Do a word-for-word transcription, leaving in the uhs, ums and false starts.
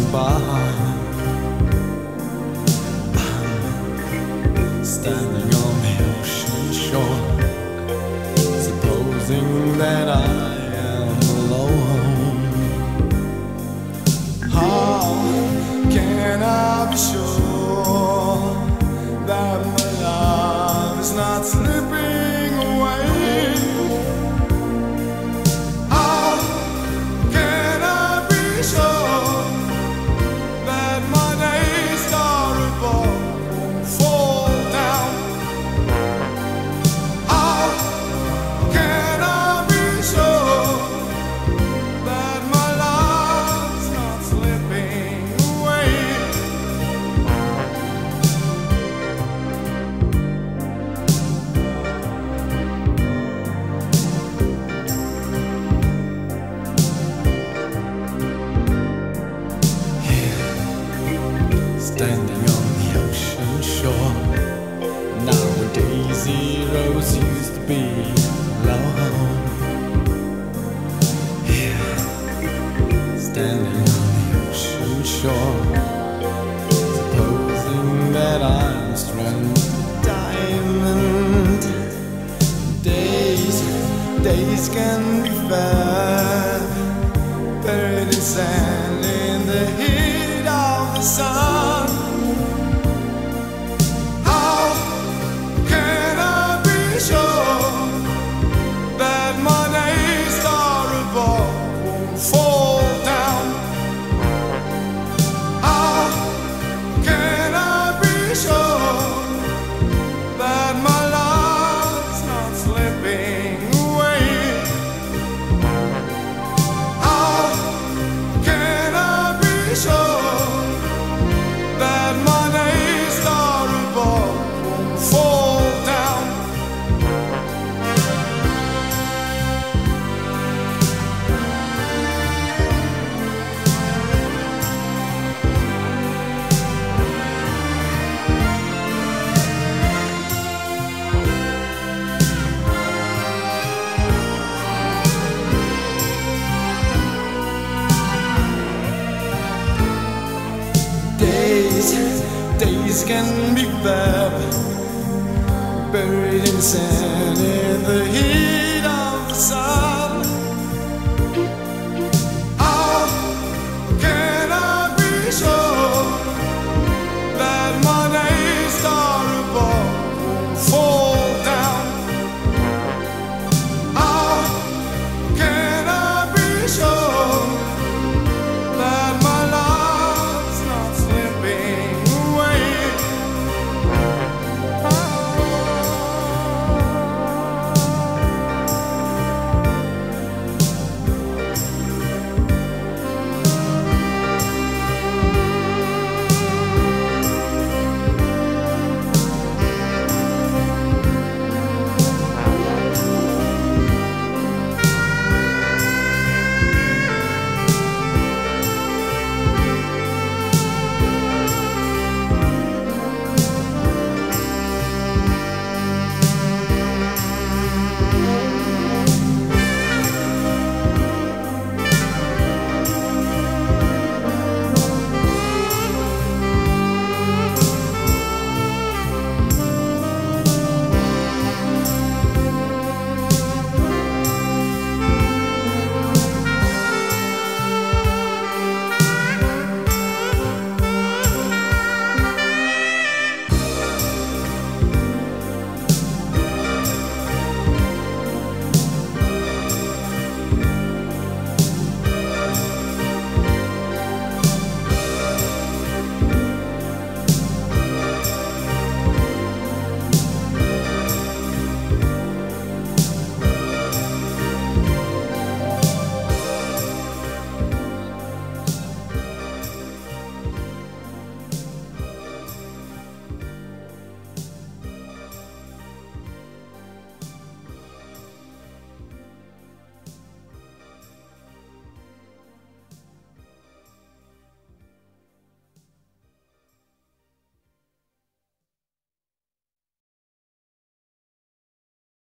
by. I'm standing on the ocean shore, supposing that I am alone. How can I be sure that my love is not slipping away? Standing on the ocean shore, now a daisy rose used to be alone. Here, standing on the ocean shore, supposing that I'm strung with diamond. Days, days can be fair, buried in sand in the heat of the sun. Days, days can be fair, buried in sand in the heat.